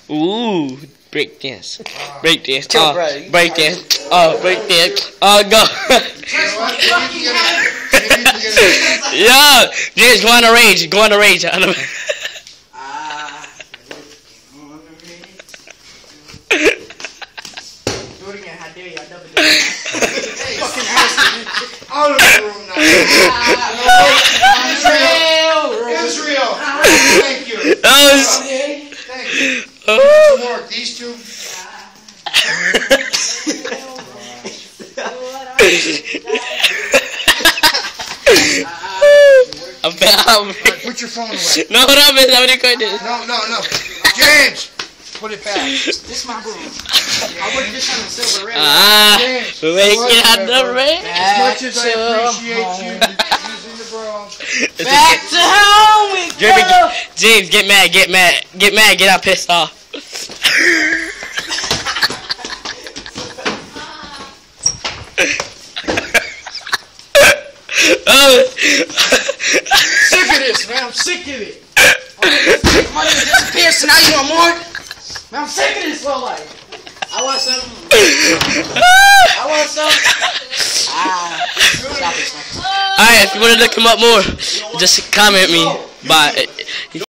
Ooh, break dance. Break dance. Chill, bro. Break dance. Break dance. Go. Yeah, James, go on a rage. Go on a rage. Do it again. How dare you? I double dare you. Fucking ass. Out of the room now. Israel. Thank you. Thank you. More. These two. Put your phone away. No, no. James, put it back. This is my room. I work this on a silver ring. James, make it on the ring. As much as I appreciate you using the bro. Back to home we go. James, get mad, get out pissed off. Sick of this, man. I'm sick of it. Money disappears, so now you want more? Man, I'm sick of this low life. I want some. Alright, if you want to look him up more, just comment me. Bye.